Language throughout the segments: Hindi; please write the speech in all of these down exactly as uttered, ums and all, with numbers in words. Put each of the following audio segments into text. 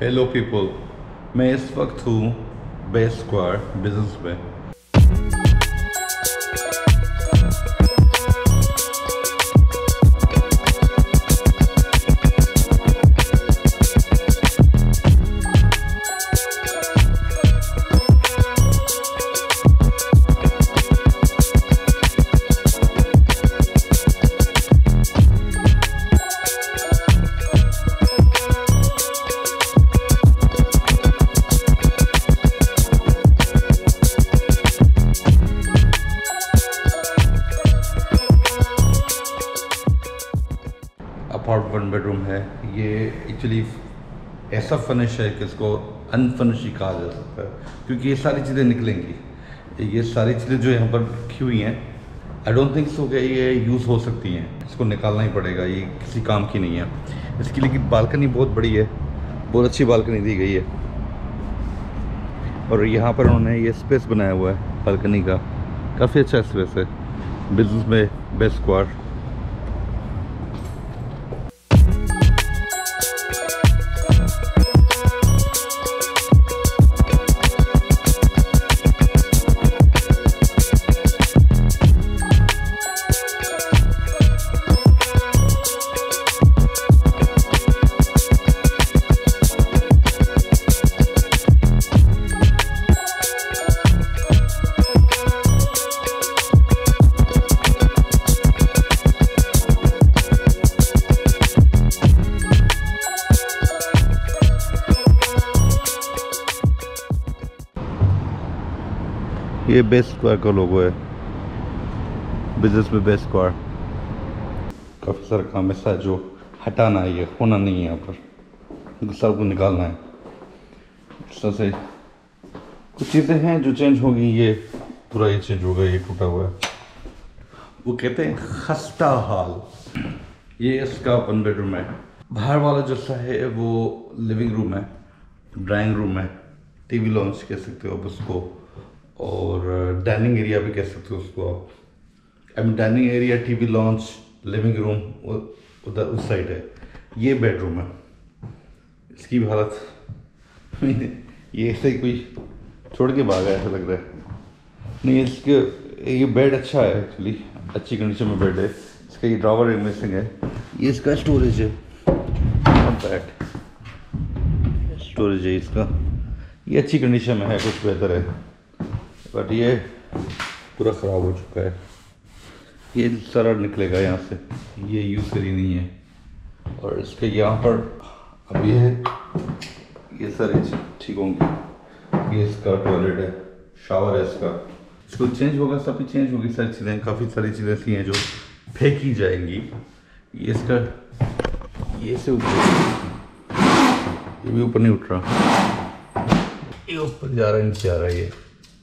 हेलो पीपल, मैं इस वक्त हूँ बेस्ट स्क्वायर बिजनेस में। अपार्ट वन बेडरूम है। ये एक्चुअली ऐसा फर्निश है कि इसको अनफर्निश ही कहा जा सकता है, क्योंकि ये सारी चीज़ें निकलेंगी। ये सारी चीज़ें जो यहाँ पर रखी हुई हैं, आई डोंट थिंक सो कि ये यूज़ हो सकती हैं। इसको निकालना ही पड़ेगा, ये किसी काम की नहीं है। इसकी लेकिन बालकनी बहुत बड़ी है, बहुत अच्छी बालकनी दी गई है। और यहाँ पर उन्होंने ये स्पेस बनाया हुआ है बालकनी का, काफ़ी अच्छा स्पेस है बिजनेस में बेस्ट स्क्वायर। ये बेस्ट स्क्वायर का लोगो है, बिजनेस में बेस्ट स्क्वायर। काफ़ी सारा काम ऐसा है जो हटाना है, ये होना नहीं है यहाँ पर, सबको निकालना है। इस तरह से कुछ चीज़ें हैं जो चेंज होगी। ये पूरा ये चेंज होगा, ये टूटा हुआ है, वो कहते हैं खस्ता हाल। ये इसका वन बेडरूम है। बाहर वाला जो सा है वो लिविंग रूम है, ड्राइंग रूम है, टीवी लॉन्च कह सकते हो आप उसको, और डाइनिंग एरिया भी कह सकते हो उसको आप। I mean dining area, TV lounge, living room उधर उस साइड है। ये बेडरूम है। इसकी भी हालत ये ऐसे ही कोई छोड़ के भागा ऐसा लग रहा है। नहीं, इसके ये बेड अच्छा है एक्चुअली, अच्छी कंडीशन में बेड है। इसका ये ड्रॉवर मिसिंग है। ये इसका स्टोरेज है, नॉट बैड स्टोरेज है इसका। ये अच्छी कंडीशन में है, कुछ बेहतर है, बट ये पूरा ख़राब हो चुका है। ये सारा निकलेगा यहाँ से, ये यूज़ करी नहीं है। और इसके यहाँ पर अब ये है, ये सारे ठीक होंगे। ये इसका टॉयलेट है, शावर है इसका, इसको चेंज होगा, सभी चेंज होगी सारी चीज़ें। काफ़ी सारी चीज़ें ऐसी हैं जो फेंकी जाएंगी। ये इसका ये से ऊपर, ये भी ऊपर नहीं उठ रहा, ये ऊपर जा रहा है, नीचे आ रहा है। ये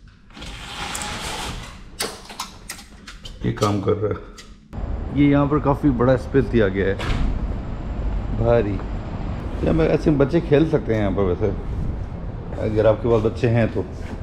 ये काम कर रहा है। ये यहाँ पर काफ़ी बड़ा स्पेस दिया गया है, भारी। या मैं ऐसे बच्चे खेल सकते हैं यहाँ पर वैसे, अगर आपके पास बच्चे हैं तो।